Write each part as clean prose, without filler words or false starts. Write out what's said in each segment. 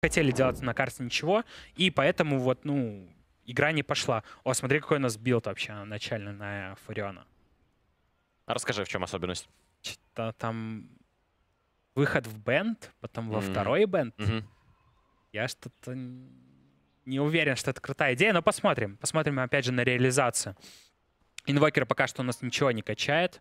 хотели делать на карте ничего, и поэтому вот, ну, игра не пошла. О, смотри, какой у нас билд вообще начальный на Фуриона. Расскажи, в чем особенность. Там выход в бенд, потом во второй бенд. Я что-то не уверен, что это крутая идея, но посмотрим. Посмотрим, опять же, на реализацию. Инвокер пока что у нас ничего не качает.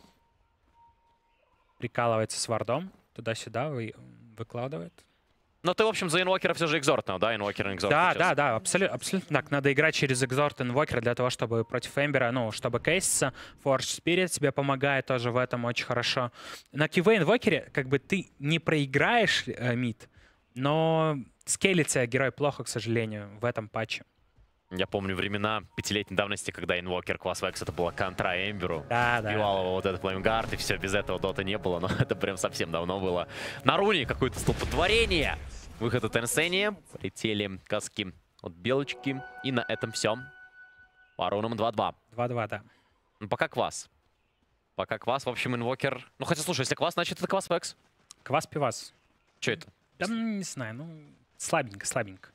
Прикалывается с вардом. Туда-сюда выкладывает. Но ты, в общем, за инвокера все же экзортнул, да? Инвокер, экзорт. Да, абсолютно так. Надо играть через экзорт инвокера для того, чтобы против Эмбера, ну, чтобы кейситься. Forge Spirit тебе помогает тоже в этом очень хорошо. На QV инвокере как бы ты не проиграешь мид, но скейлится герой плохо, к сожалению, в этом патче. Я помню времена 5-летней давности, когда инвокер класс Векс это была контра Эмберу. Да. Сбивал его вот этот флеймгард, и все, без этого дота не было. Но это прям совсем давно было. На руне какое-то столпотворение. Выход от Энсения. Полетели каски от Белочки. И на этом все. По рунам 2-2. 2-2, да. Ну, пока квас. Пока квас, в общем, инвокер. Ну, хотя, слушай, если квас, значит, это квас Векс. Квас-пивас. Че это? Да, не знаю, ну, слабенько.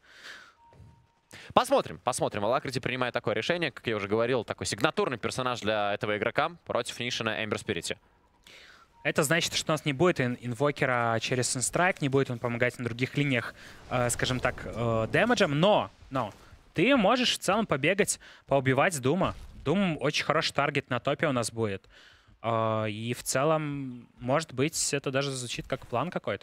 Посмотрим. Alacrity принимает такое решение, как я уже говорил, такой сигнатурный персонаж для этого игрока против Нишина Эмбер Спирити. Это значит, что у нас не будет инвокера через Sunstrike, не будет он помогать на других линиях, скажем так, дэмэджем, но ты можешь в целом побегать, поубивать Дума. Дум очень хороший таргет на топе у нас будет. И в целом, может быть, это даже звучит как план какой-то.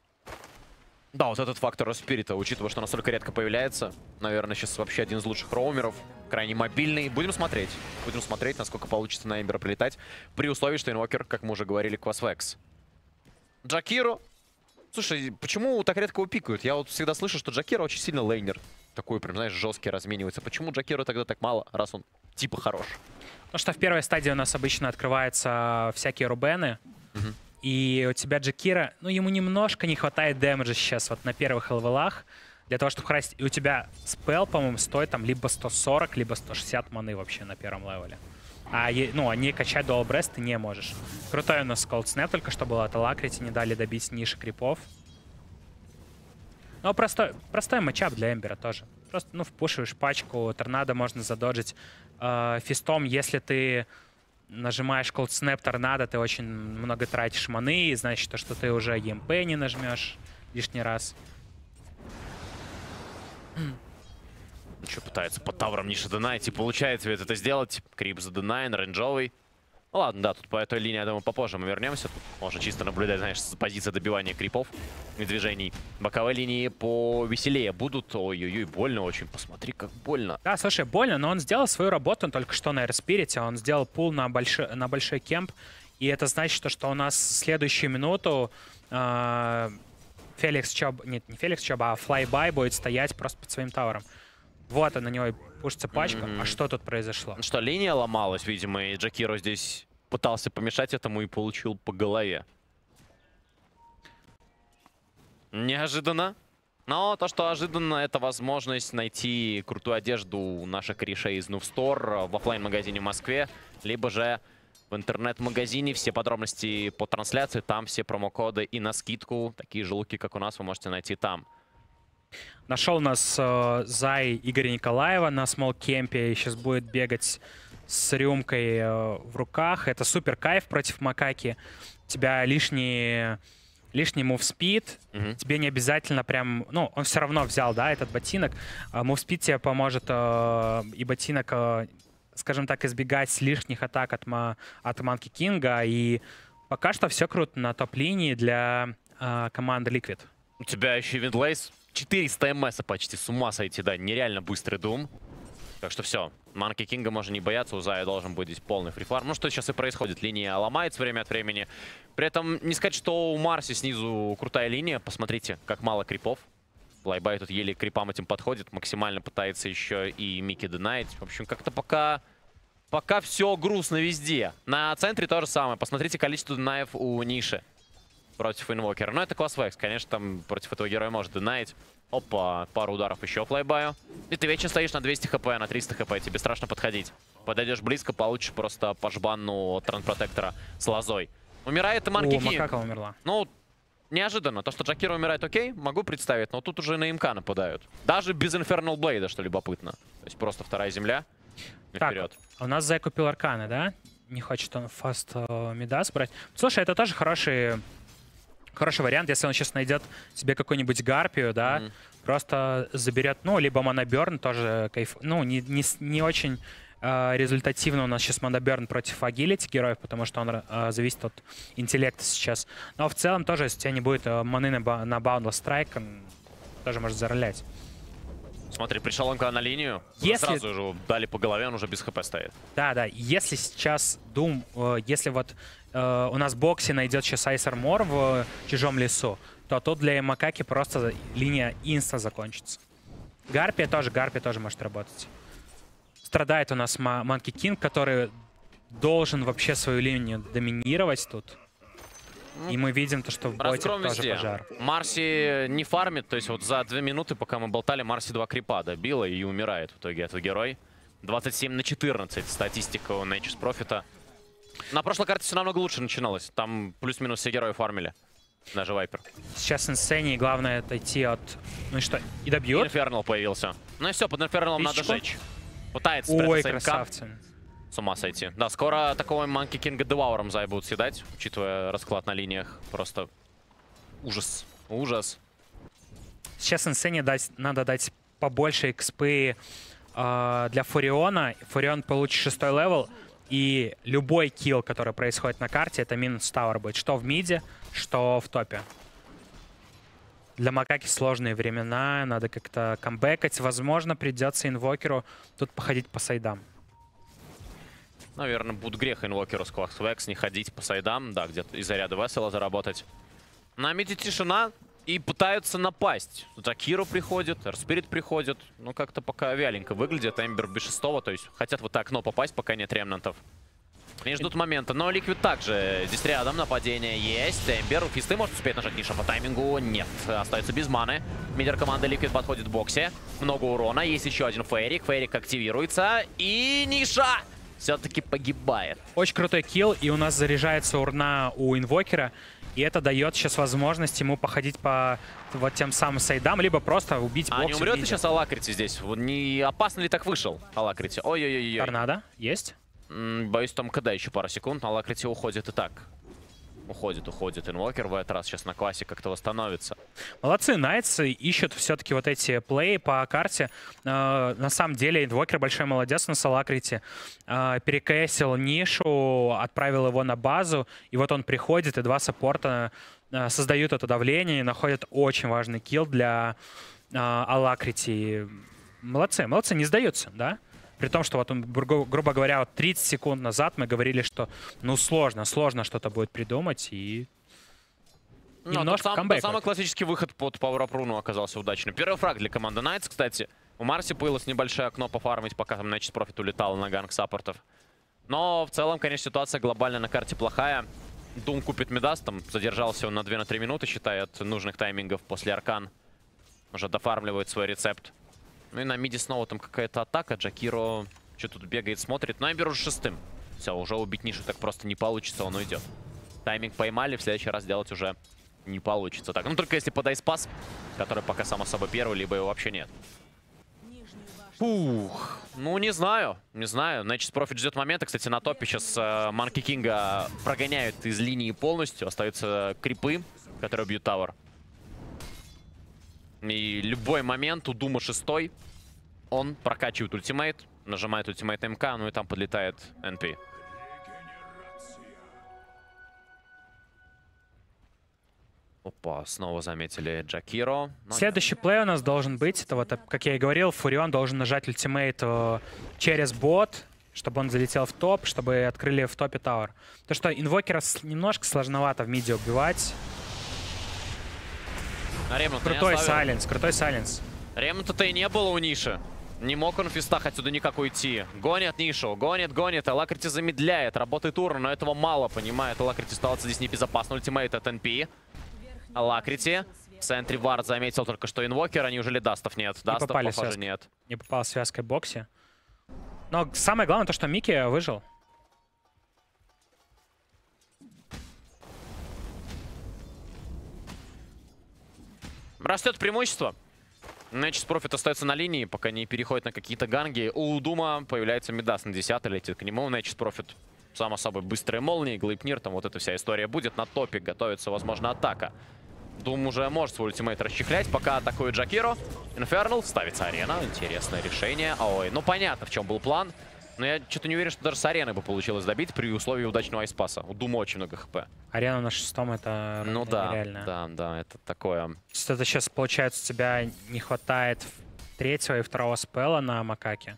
Да, вот этот фактор Спирита, учитывая, что настолько редко появляется, наверное, сейчас вообще один из лучших роумеров, крайне мобильный. Будем смотреть, насколько получится на Эмбера прилетать, при условии, что инвокер, как мы уже говорили, Квасвекс. Джакиро. Слушай, почему так редко его пикают? Я вот всегда слышу, что Джакиро очень сильно лейнер. Такой прям, знаешь, жесткий разменивается. Почему Джакиро тогда так мало, раз он типа хорош? Потому что в первой стадии у нас обычно открываются всякие рубены. И у тебя Джакира, ну, ему немножко не хватает дэмэджа сейчас вот на первых левелах для того, чтобы храстить. И у тебя спел, по-моему, стоит там либо 140, либо 160 маны вообще на первом левеле. А не качать Dual Breast ты не можешь. Крутой у нас Cold Snap только что было от Alacrity, не дали добить ниши крипов. Ну, простой матчап для Эмбера тоже. Просто, ну, впушиваешь пачку, торнадо можно задоджить. Фистом, если ты нажимаешь Cold Snap торнадо, ты очень много тратишь маны, и значит, что ты уже EMP не нажмешь лишний раз. Что пытается по таврам Ниша донайти, получается ведь это сделать. Крип за донайн, рейнджовый. Ну ладно, да, тут по этой линии, я думаю, попозже мы вернемся. Тут можно чисто наблюдать, знаешь, с позиции добивания крипов и движений. Боковые линии повеселее будут. Ой-ой-ой, больно очень. Посмотри, как больно. Да, слушай, больно, но он сделал свою работу. Он только что на Airspirit, он сделал пул на большой кемп. И это значит, что у нас в следующую минуту Феликс Чоб... Нет, не Феликс Чоб, а Флайбай будет стоять просто под своим тавером. Вот на него и пушится пачка. А что тут произошло? Что, линия ломалась, видимо, и Джакиро здесь пытался помешать этому и получил по голове. Неожиданно. Но то, что ожиданно, это возможность найти крутую одежду у наших корешей из Noob Store в оффлайн-магазине в Москве, либо же в интернет-магазине. Все подробности по трансляции, там все промокоды и на скидку. Такие же луки, как у нас, вы можете найти там. Нашел нас Зай Игоря Николаева на смолл-кемпе и сейчас будет бегать с рюмкой в руках. Это супер кайф против Макаки. У тебя лишний мувспид. Тебе не обязательно прям... Ну, он все равно взял, да, этот ботинок. Мувспид тебе поможет и ботинок, скажем так, избегать лишних атак от Манки Кинга. И пока что все круто на топ-линии для команды Liquid. У тебя еще Виндлейс. 400 МС почти, с ума сойти, да, нереально быстрый Дум. Так что все, Манки Кинга можно не бояться, у Зая должен быть здесь полный фрифарм. Ну что сейчас и происходит, линия ломается время от времени. При этом не сказать, что у Марси снизу крутая линия, посмотрите, как мало крипов. Флайбай тут еле к крипам этим подходит, максимально пытается еще и Микки динайт. В общем, как-то пока все грустно везде. На центре то же самое, посмотрите количество динаев у Ниши против инвокера. Но это класс Векс. Конечно, там против этого героя может динайт. Опа, пару ударов еще флайбаю. И ты вечно стоишь на 200 хп, на 300 хп. Тебе страшно подходить. Подойдешь близко, получишь просто по жбану от Транспротектора с лозой. Умирает и Манки Кинг. Макака умерла. Ну, неожиданно. То, что Джакира умирает, окей, могу представить, но тут уже на МК нападают. Даже без Infernal Blade, что любопытно. То есть просто вторая земля. Так, Вперед. у нас Зай купил арканы, да? Не хочет он фаст Мидас брать. Слушай, это тоже хороший вариант, если он сейчас найдет себе какую-нибудь гарпию, да, просто заберет, ну, либо моноберн, тоже кайф. Ну, не очень результативно у нас сейчас моноберн против агилити героев, потому что он зависит от интеллекта сейчас. Но в целом тоже, если у тебя не будет маны на Boundless Strike, он тоже может заролять. Смотри, пришел МК на линию, сразу же дали по голове, он уже без хп стоит. Да, если сейчас Doom, если вот у нас Бокси найдет сейчас Ice Armor в чужом лесу, то тут для Макаки просто линия инста закончится. Гарпия тоже может работать. Страдает у нас Monkey King, который должен вообще свою линию доминировать тут. И мы видим то, что в боте тоже пожар. Марси не фармит, то есть вот за 2 минуты, пока мы болтали, Марси 2 крипа добила и умирает в итоге этот герой. 27/14 статистика у Nature's Prophet. На прошлой карте все намного лучше начиналось. Там плюс-минус все герои фармили. Даже Вайпер. Сейчас Инсене, главное отойти от... Ну и что, и добьет? Инфернал появился. Ну и все, под Инферналом надо жечь. Пытается спрятаться МК. Красавцы. С ума сойти. Да, скоро такого Monkey King Девауром Зай будут съедать, учитывая расклад на линиях. Просто ужас. Ужас. Сейчас Инсене надо дать побольше экспы для Фуриона. Фурион получит 6-й левел. И любой килл, который происходит на карте, это минус тауэр будет. Что в миде, что в топе. Для Макаки сложные времена. Надо как-то камбэкать. Возможно, придется инвокеру тут походить по сайдам. Наверное, будет грех инвокеру с Quaxwax не ходить по сайдам. Да, где-то из-за ряда весела заработать. На миде тишина. И пытаются напасть. Джакиру приходит, Эрспирит приходит. Ну, как-то пока вяленько выглядит. Эмбер без 6-го, то есть хотят в это окно попасть, пока нет ремнантов. И ждут момента. Но Ликвид также здесь рядом. Нападение есть. Эмбер, фисты может успеть нажать Ниша по таймингу. Нет, остается без маны. Мидер команды Ликвид подходит к боксе. Много урона. Есть еще один Фейрик. Фейрик активируется. И Ниша все-таки погибает. Очень крутой килл. И у нас заряжается урна у инвокера. И это дает сейчас возможность ему походить по вот тем самым сайдам, либо просто убить бокс. А не умрет ли сейчас Алакрити здесь? Не опасно ли так вышел Алакрити? Ой-ой-ой. Торнадо есть? Боюсь, там КД еще пару секунд. Алакрити уходит и так. Уходит инвокер в этот раз. Сейчас на классе как-то восстановится. Молодцы, Найтсы ищут все-таки вот эти плей по карте. На самом деле, инвокер большой молодец на Алакрити. Перекэсил нишу, отправил его на базу. И вот он приходит, и два саппорта создают это давление и находят очень важный килл для Алакрити. Молодцы, не сдаются, да? При том, что вот он, грубо говоря, вот 30 секунд назад мы говорили, что ну сложно что-то будет придумать, и немножко камбэк. Самый классический выход под пауэр-ап руну оказался удачным. Первый фраг для команды Найтс, кстати. У Марси появилось небольшое окно пофармить, пока там Nature's Prophet улетал на ганг саппортов. Но в целом, конечно, ситуация глобально на карте плохая. Doom купит Мидас, там задержался он на 2-3 минуты, считая, от нужных таймингов после Аркан. Уже дофармливает свой рецепт. Ну и на миде снова там какая-то атака. Джакиро что тут бегает, смотрит. Но Эмбер уже 6-м. Все, уже убить Нишу так просто не получится, он уйдет. Тайминг поймали, в следующий раз делать уже не получится. Так, ну только если подай спас, который пока само собой первый, либо его вообще нет. Фух, ну не знаю. Nature's Prophet ждет момента. Кстати, на топе сейчас Monkey King прогоняют из линии полностью. Остаются крипы, которые бьют тавер. И любой момент у Дума 6-й, он прокачивает ультимейт, нажимает ультимейт МК, ну и там подлетает НП. Опа, снова заметили Джакиро. Следующий плей у нас должен быть, это вот, как я и говорил, Фурион должен нажать ультимейт через бот, чтобы он залетел в топ, чтобы открыли в топе тауэр. То, что инвокера немножко сложновато в миде убивать. Крутой сайленс. Ремонта-то и не было у Ниши. Не мог он в фистах отсюда никак уйти. Гонит Нишу, гонит. Алакрити замедляет, работает урон, но этого мало, понимает. Алакрити остался здесь небезопасно. Ультимейт от НП. Алакрити. В центре Вард заметил только что инвокера. Неужели дастов нет? Дастов, похоже, нет. Не попал в связкой боксе. Но самое главное то, что Микки выжил. Растет преимущество. Nečus Profit остается на линии, пока не переходит на какие-то ганги. У Дума появляется Мидас на 10, летит к нему. Nečus Profit, само собой, быстрые молнии, Глейпнир, там вот эта вся история будет. На топе готовится, возможно, атака. Дум уже может свой ультимейт расчехлять, пока атакует Джакиро. Инфернал, ставится арена. Интересное решение. Ой, ну понятно, в чем был план. Но я что-то не уверен, что даже с арены бы получилось добить при условии удачного айспаса. У Дума очень много хп. Арена на 6-м это Ну да, нереально. да, это такое. Это сейчас, получается, у тебя не хватает 3-го и 2-го спелла на Макаке.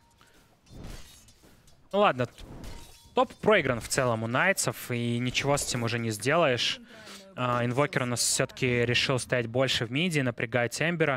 Ну ладно, топ проигран в целом у Найтсов, и ничего с этим уже не сделаешь. Инвокер у нас все-таки решил стоять больше в миде, напрягать Эмбера.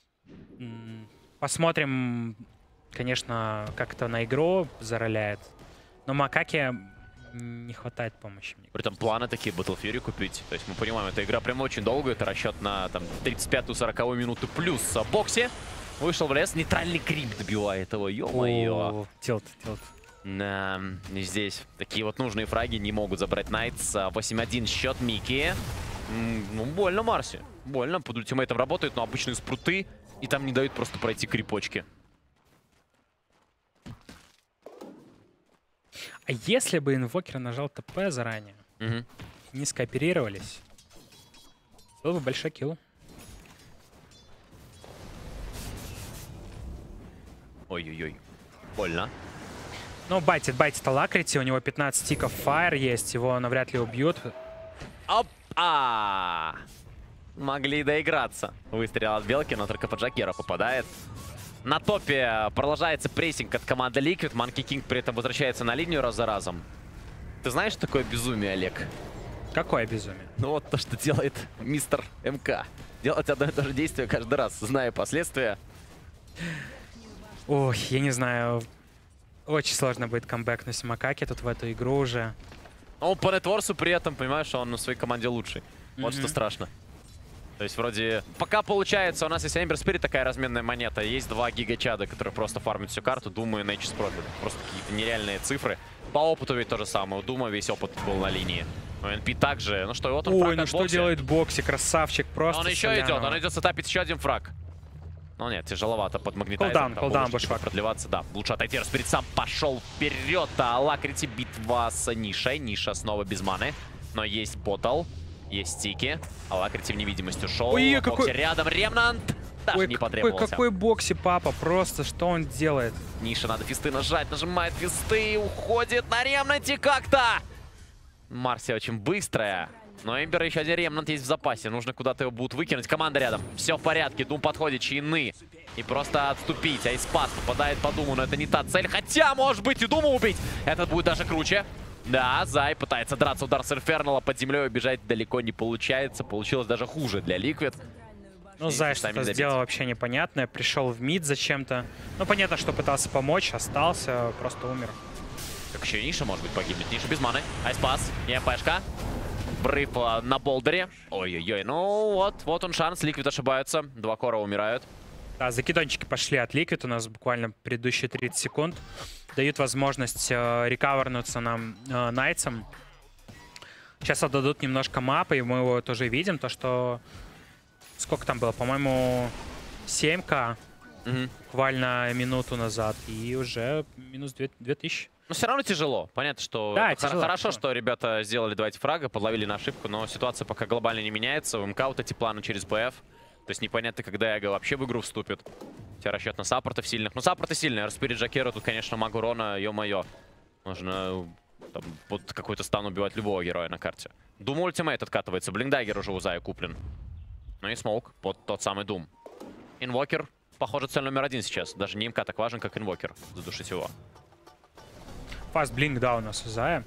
Посмотрим, конечно, как это на игру зароляет. Но Макаке не хватает помощи. При этом планы такие Battle Fury купить. То есть мы понимаем, эта игра прям очень долгая. Это расчет на там 35-40 минуту плюс в боксе. Вышел в лес, нейтральный крип добивает его. Ё-моё. Тилт. Да, здесь такие вот нужные фраги не могут забрать Найтс. 8-1 счет Мики. Ну, больно Марси. Больно. Под ультимейтом работает, но обычные спруты. И там не дают просто пройти крипочки. А если бы Инвокер нажал ТП заранее, не скооперировались, был бы большой килл. Ой-ой-ой. Больно. Ну, байтит Алакрити, у него 15 тиков фаер есть, его навряд ли убьют. Оп-а! Могли доиграться. Выстрел от Белки, но только по Джакера попадает. На топе продолжается прессинг от команды Liquid. Monkey King при этом возвращается на линию раз за разом. Ты знаешь, что такое безумие, Олег? Какое безумие? Ну вот то, что делает мистер МК. Делать одно и то же действие каждый раз, зная последствия. Ой, я не знаю. Очень сложно будет камбэкнуть Макаки тут в эту игру уже. Ну, по нетворсу при этом, понимаешь, что он на своей команде лучший. Вот что страшно. То есть вроде... Пока получается, у нас есть Эмбер Спирит, такая разменная монета. Есть 2 гигачада, которые просто фармят всю карту. Думаю, Nečus Profit. Просто какие-то нереальные цифры. По опыту ведь то же самое. У Дума весь опыт был на линии. У НП также. Ну что, вот он. Ой, ну что делает Бокси? Красавчик, просто Он еще идет, он идет сетапить еще один фраг. Ну нет, тяжеловато под магнитайзером. Колдаун, бушвак. Продлеваться, да. Лучше отойти, Распирит сам пошел вперед. А Алакрити, битва с Нишей. Ниша снова без маны. Но есть Ботл, есть стики. Алакрити в невидимость ушел. Ой, какой... Рядом Ремнант. Даже ой, не потребовался. Какой Бокси, папа, просто что он делает? Ниша, надо фисты нажать, нажимает фисты, уходит на Ремнанте как-то. Марси очень быстрая. Но Эмбер еще один ремнант есть в запасе. Нужно куда-то его будут выкинуть. Команда рядом. Все в порядке. Дум подходит, чайны. И просто отступить. Айспас попадает по Думу, но это не та цель. Хотя, может быть, и Думу убить. Это будет даже круче. Да, Зай пытается драться. Удар с Инфернала под землей. Убежать далеко не получается. Получилось даже хуже для Liquid. Ну, Зай что-то сделал вообще непонятное. Пришел в мид зачем-то. Ну, понятно, что пытался помочь. Остался, просто умер. Как еще и Ниша, может быть, погибнет. Ниша без маны. Айспас. ЕМПшка. Брейв на болдере. Ой-ой-ой. Ну вот он шанс. Liquid ошибаются. 2 кора умирают. Да, закидончики пошли от Liquid. У нас буквально предыдущие 30 секунд. Дают возможность рекавернуться нам Найтсам. Сейчас отдадут немножко мапы, и мы его тоже видим. То, что... Сколько там было? По-моему, 7к. Буквально минуту назад. И уже минус 2000. Но все равно тяжело. Понятно, что да, тяжело, хорошо, что ребята сделали 2 эти фрага, подловили на ошибку, но ситуация пока глобально не меняется. У МК вот эти планы через БФ. То есть непонятно, когда Эго вообще в игру вступит. Хотя расчет на саппортов сильных. Ну, саппорты сильные. Распирит Джакера, тут, конечно, магу Рона, ё-моё. Нужно там, под какой-то стан убивать любого героя на карте. Дум ультимейт откатывается. Блиндагер уже у Зая куплен. Ну и смоук под тот самый Дум. Инвокер, похоже, цель номер 1 сейчас. Даже не МК так важен, как Инвокер. Задушить его. Фаст блинк, да, у нас у Зая.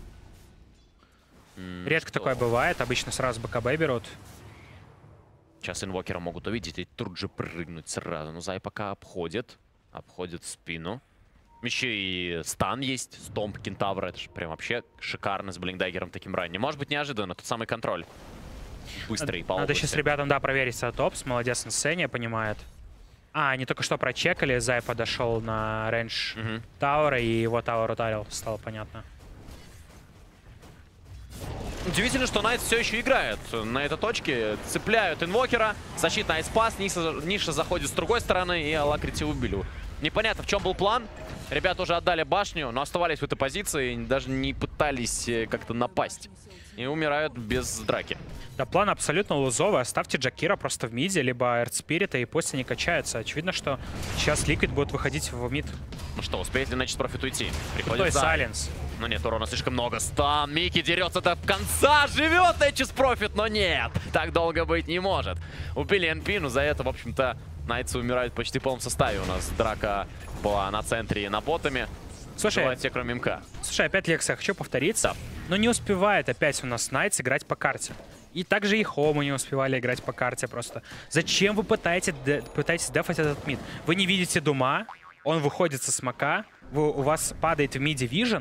Редко такое бывает. Обычно сразу БКБ берут. Сейчас Инвокера могут увидеть и тут же прыгнуть сразу. Но Зай пока обходит. Обходит спину. Еще и стан есть. Стомп Кентавра. Это же прям вообще шикарно с Блиндаггером таким ранним. Может быть неожиданно. Тот самый контроль. Быстрый по Надо сейчас ребятам, да, проверить Сатопс. Молодец, Сеня понимает. А, они только что прочекали. Зай подошел на рейндж Тауэра, и его Тауэр ударил. Стало понятно. Удивительно, что Найтс все еще играет на этой точке. Цепляют инвокера. Защитный айспас. Ниша заходит с другой стороны. И Алакрити убили. Непонятно, в чем был план. Ребята уже отдали башню, но оставались в этой позиции. И даже не пытались как-то напасть. И умирают без драки. Да, план абсолютно лузовый. Оставьте Джакира просто в миде, либо Эртспирита, и пусть они качаются. Очевидно, что сейчас Ликвид будет выходить в мид. Ну что, успеет ли Nečus Profit уйти? Крутой сайленс. Но нет, урона слишком много. Стан, Микки дерется до конца. Живет Nečus Profit, но нет. Так долго быть не может. Убили НП, но за это, в общем-то, Найтсы умирают почти в полном составе. У нас драка была на центре и на ботами. Слушай, все, кроме МК. Слушай, опять, Лекс, я хочу повториться. Но не успевает опять у нас Найтс играть по карте. И также и Хому не успевали играть по карте просто. Зачем вы пытаетесь дефать этот мид? Вы не видите Дума, он выходит со смока, у вас падает в миде вижен,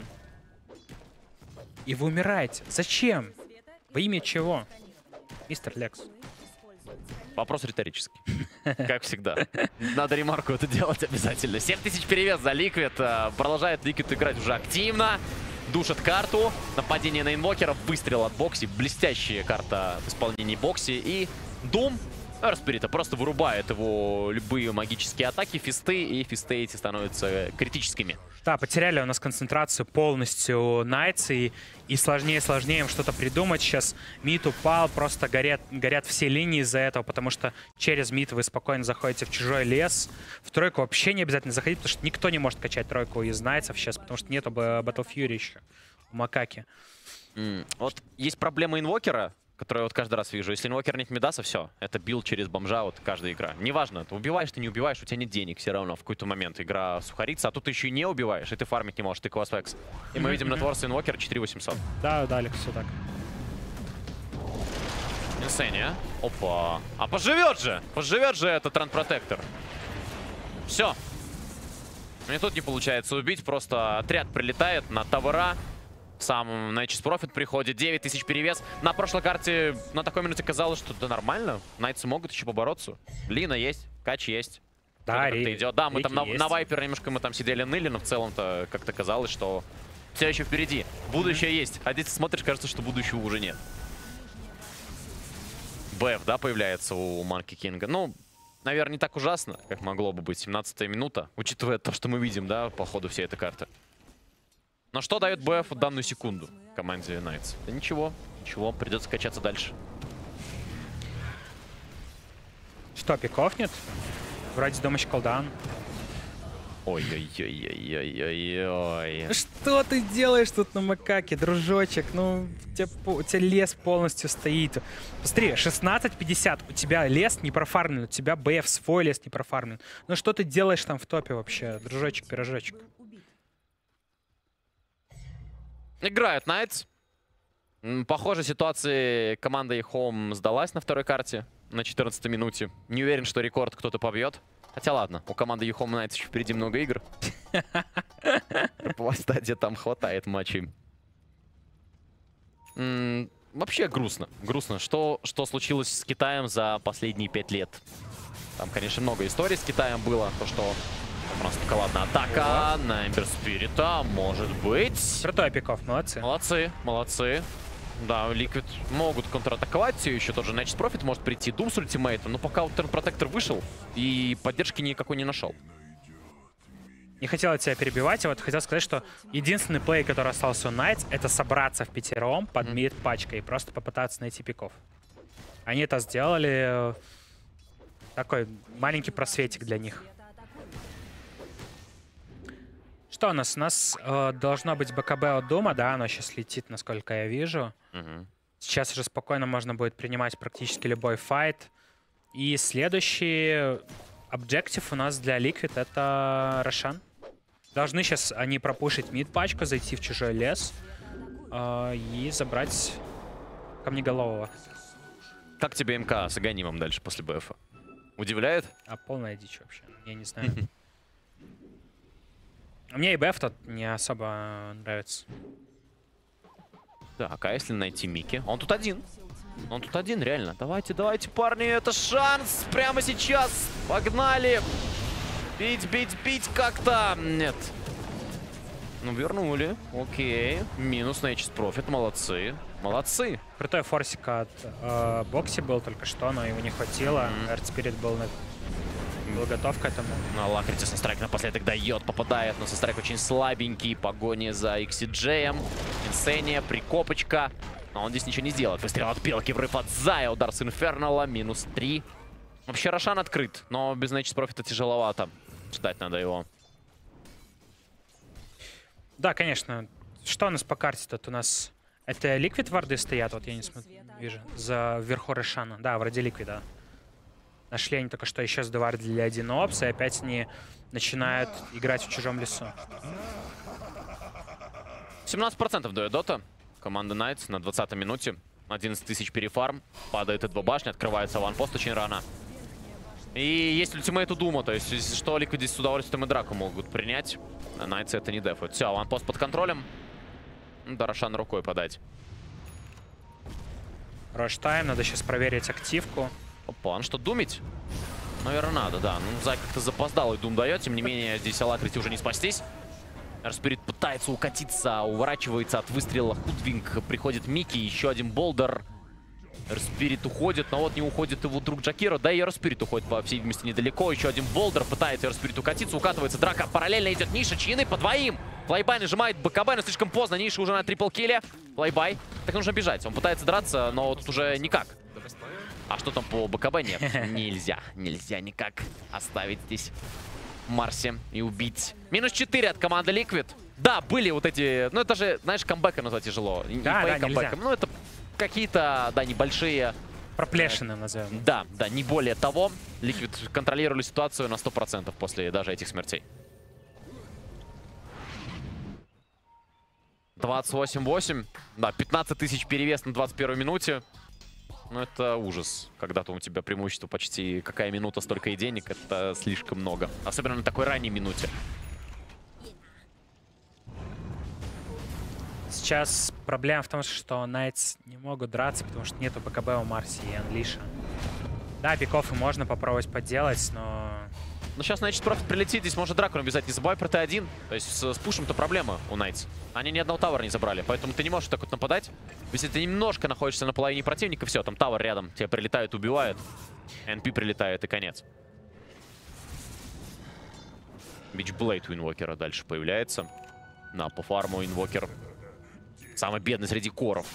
и вы умираете. Зачем? Во имя чего? Мистер Лекс. Вопрос риторический. Как всегда. Надо ремарку это делать обязательно. 7000 перевес за Liquid. Продолжает Liquid играть уже активно. Душит карту. Нападение на инвокера. Выстрел от Бокси. Блестящая карта в исполнении Бокси. И Doom Эрспирита просто вырубает его любые магические атаки, фисты. И фисты эти становятся критическими. Да, потеряли у нас концентрацию полностью Найтс. И сложнее и сложнее им что-то придумать. Сейчас мид упал. Просто горят все линии из-за этого. Потому что через мид вы спокойно заходите в чужой лес. В тройку вообще не обязательно заходить. Потому что никто не может качать тройку из Найтсов сейчас. Потому что нету Battle Fury еще у Макаки. Вот есть проблема инвокера, которую я вот каждый раз вижу. Если инвокер нет мидаса, все. Это билд через бомжа вот каждая игра. Неважно, ты убиваешь, ты не убиваешь, у тебя нет денег все равно. В какой-то момент игра сухарится, а тут ты еще и не убиваешь, и ты фармить не можешь, ты квасвекс. И мы видим нетворс инвокер 4800. Да, Алекс, все так. Инсения. Опа. А поживет же! Поживет же этот Тран-протектор. Все. И тут не получается убить, просто отряд прилетает на тавера. Сам Nečus Profit приходит, 9000 перевес. На прошлой карте на такой минуте казалось, что да нормально. Найтсы могут еще побороться. Лина есть, Кач есть. Да, идет. Да, мы там на Вайпер немножко мы там сидели ныли, но в целом-то как-то казалось, что все еще впереди. Будущее есть. А здесь смотришь, кажется, что будущего уже нет. БФ, да, появляется у Monkey King. Ну, наверное, не так ужасно, как могло бы быть. 17-я минута, учитывая то, что мы видим, да, по ходу всей этой карты. Но что дает БФ в данную секунду команде Найтс? Да ничего, ничего, придется качаться дальше. Что, пиков нет? Вроде домыч колдан. Ой-ой-ой-ой-ой-ой. Что ты делаешь тут на макаке, дружочек? Ну, у тебя лес полностью стоит. Посмотри, 16:50, у тебя лес не профармлен, у тебя БФ свой лес не профармлен. Ну что ты делаешь там в топе вообще, дружочек-пирожочек? Играет Найтс. Похоже, ситуации команда Home сдалась на второй карте на 14-й минуте. Не уверен, что рекорд кто-то побьет. Хотя ладно, у команды Home Night's еще впереди много игр. По стадии там хватает матчей. Вообще грустно. Грустно. Что случилось с Китаем за последние 5 лет? Там, конечно, много историй с Китаем было. То, что у нас шоколадная атака на Эмбер Спирита, может быть. Крутой пиков, молодцы. Молодцы, молодцы. Да, Liquid могут контратаковать все еще. Тот же Nečus Profit может прийти. Doom с ультимейтом, но пока вот Тран-протектор вышел и поддержки никакой не нашел. Не хотел тебя перебивать, а вот хотел сказать, что единственный плей, который остался у Night's, это собраться в пятером под мид пачкой и просто попытаться найти пиков. Они это сделали. Такой маленький просветик для них. Что у нас? У нас должно быть БКБ от Дума, да, оно сейчас летит, насколько я вижу. Сейчас уже спокойно можно будет принимать практически любой файт. И следующий объектив у нас для Liquid — это Рошан. Должны сейчас они пропушить мид-пачку, зайти в чужой лес и забрать камнеголового. Как тебе МК с Аганимом дальше после БФа? Удивляет? А полная дичь вообще, я не знаю. Мне и БФ тут не особо нравится. Так, а если найти Микки? Он тут один. Он тут один, реально. Давайте, давайте, парни, это шанс прямо сейчас. Погнали. Бить, бить, бить как-то. Нет. Ну, вернули. Окей. Минус Nečus Profit, молодцы. Молодцы. Крутой форсик от Бокси был только что, но его не хватило. Эртспирит был готов к этому. Ну, Алакрити Санстрайк напоследок дает, попадает, но Санстрайк очень слабенький. Погони за XCJ. Инсения, прикопочка. Но он здесь ничего не сделает. Выстрел от Белки, врыв от Зая, удар с Инфернала, минус 3. Вообще Рошан открыт, но без Nature's Profit тяжеловато. Ждать надо его. Да, конечно. Что у нас по карте тут? У нас... Это Ликвид варды стоят, вот я не вижу. Вверху Рошана. Да, вроде Ликвида. Нашли они только что еще с варды для 1 опс, и опять они начинают играть в чужом лесу. 17% дает Дота. Команда Knights на 20-й минуте. 11 тысяч перефарм. Падает и 2 башни, открывается аванпост очень рано. И есть ультимейт у Дума, то есть, если что, Ликвид здесь с удовольствием и драку могут принять. А Knights это не дефают. Все, аванпост под контролем. Да, Рошан рукой подать. Рош-тайм, надо сейчас проверить активку. Опа, ну что, думить? Наверное, надо, да. Ну, Зай как-то запоздал и Дум дает. Тем не менее, здесь Алакрити уже не спастись. Эрспирит пытается укатиться, уворачивается от выстрела Худвинг. Приходит Микки, еще один болдер. Эрспирит уходит, но вот не уходит его друг Джакиро. Да и Эрспирит уходит, по всей видимости, недалеко. Еще один болдер, пытается Эрспирит укатиться, укатывается драка. Параллельно идет Ниша, чины по двоим. Флайбай нажимает БКБ, но слишком поздно. Ниша уже на трипл-килле. Флайбай. Так нужно бежать. Он пытается драться, но тут уже никак. А что там по БКБ? Нет, нельзя. Нельзя никак оставить здесь Марси и убить. Минус 4 от команды Liquid. Да, были вот эти... Ну, это же, знаешь, камбэка назвать тяжело. Да, камбэком. Ну, это какие-то, да, небольшие... Проплешины, назовем. Да, да, не более того. Liquid контролировали ситуацию на 100% после даже этих смертей. 28-8. Да, 15 тысяч перевес на 21 минуте. Ну, это ужас. Когда-то у тебя преимущество почти какая минута, столько и денег. Это слишком много. Особенно на такой ранней минуте. Сейчас проблема в том, что Night's не могут драться, потому что нету БКБ у Марси и Анлиша. Да, пиков и можно попробовать поделать, но... Ну, сейчас Nature's Profit прилетит, здесь может драку набежать. Не забывай про Т1. То есть с пушем-то проблема у Night's. Они ни одного тавера не забрали, поэтому ты не можешь так вот нападать. Если ты немножко находишься на половине противника, все, там тавер рядом. Тебя прилетают, убивают. НП прилетает и конец. Бичблейд у Инвокера дальше появляется. На, по фарму Инвокер самый бедный среди коров.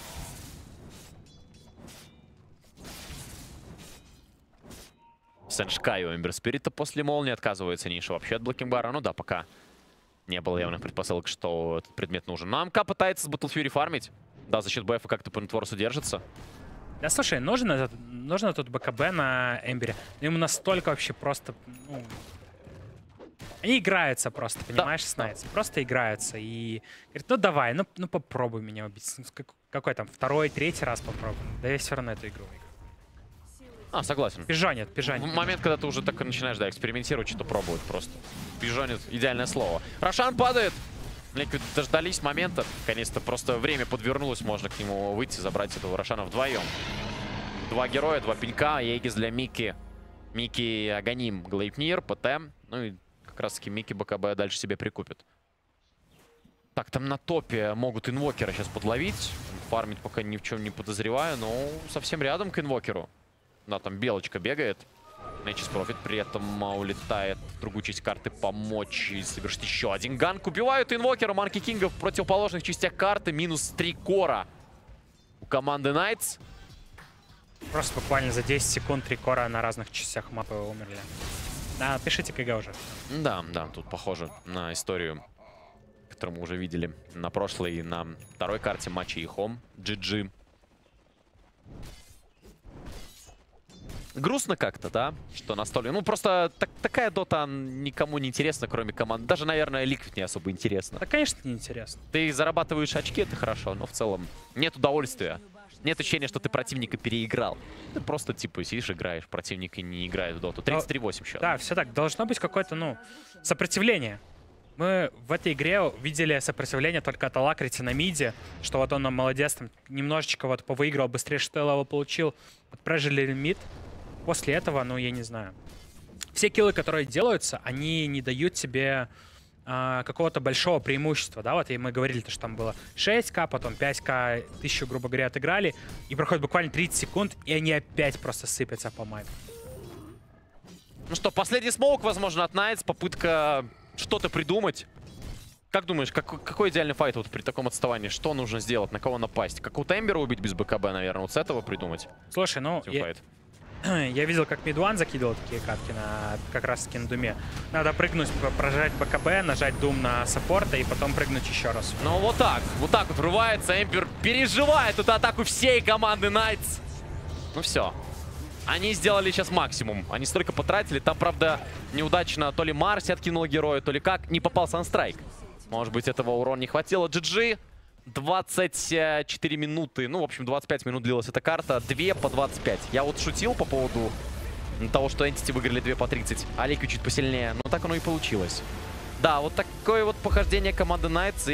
Сеншкай у Эмберспирита после молнии отказывается Ниша вообще от блокингбара. Ну да, пока не было явных предпосылок, что этот предмет нужен. Но АМК пытается с Battle Fury фармить. Да, за счет БФа как-то по нетворсу держится. Да, слушай, нужно тут БКБ на Эмбере. Ему настолько вообще просто... Ну, они играются просто, понимаешь, с Night's. Просто играются. И говорит, ну давай, ну попробуй меня убить. Какой там, второй, третий раз попробуй. Да я все равно эту игру выиграю. Согласен. Пижонит. В момент, когда ты уже так начинаешь, да, экспериментировать, что-то пробовать просто. Пижонит, идеальное слово. Рошан падает. Liquid дождались момента. Наконец-то просто время подвернулось, можно к нему выйти, забрать этого Рошана вдвоем. 2 героя, 2 пенька. Егис для Микки. Микки, Аганим, Глейпнир, ПТ. Ну и как раз-таки Микки БКБ дальше себе прикупит. Так, там на топе могут инвокера сейчас подловить. Фармить пока ни в чем не подозреваю, но совсем рядом к инвокеру. Да, там белочка бегает. Nature's Profit при этом улетает в другую часть карты помочь и совершить еще один ганк. Убивают инвокера Манки Кинга в противоположных частях карты. Минус 3 кора у команды Knights. Просто буквально за 10 секунд 3 кора на разных частях мапы умерли. Да, пишите КГ уже. Да, тут похоже на историю, которую мы уже видели на прошлой и на второй карте матча Ихом. GG. Грустно как-то, да, что настолько... Ну, просто такая дота никому не интересна, кроме команд. Даже, наверное, Liquid не особо интересно. Да, конечно, не интересно. Ты зарабатываешь очки, это хорошо, но в целом нет удовольствия. Нет ощущения, что ты противника переиграл. Ты просто, типа, сидишь, играешь, противник и не играет в доту. 33-8 счет. Да, все так. Должно быть какое-то, ну, сопротивление. Мы в этой игре видели сопротивление только от Алакрити на миде, что вот он молодец, там, немножечко вот повыиграл, быстрее 6 левел получил, отпрежили мид. После этого, ну, я не знаю. Все киллы, которые делаются, они не дают тебе какого-то большого преимущества, да, вот и мы говорили, что там было 6к, потом 5к, 1000, грубо говоря, отыграли, и проходит буквально 30 секунд, и они опять просто сыпятся по мапе. Ну что, последний смоук, возможно, от Найтс, попытка что-то придумать. Как думаешь, какой идеальный файт вот при таком отставании? Что нужно сделать, на кого напасть? Какого-то Эмбера убить без БКБ, наверное, вот с этого придумать? Слушай, ну, я видел, как Мидуан закидывал такие катки как раз-таки на Думе. Надо прыгнуть, прожать БКБ, нажать Дум на саппорта и потом прыгнуть еще раз. Ну вот так вот врывается. Эмбер переживает эту атаку всей команды Найтс. Ну все. Они сделали сейчас максимум. Они столько потратили. Там, правда, неудачно то ли Марси откинула героя, то ли как. Не попал Санстрайк. Может быть, этого урона не хватило. GG. 24 минуты. Ну, в общем, 25 минут длилась эта карта. 2 по 25. Я вот шутил по поводу того, что Entity выиграли 2 по 30. А Лекю чуть посильнее. Но так оно и получилось. Да, вот такое вот похождение команды Nightz.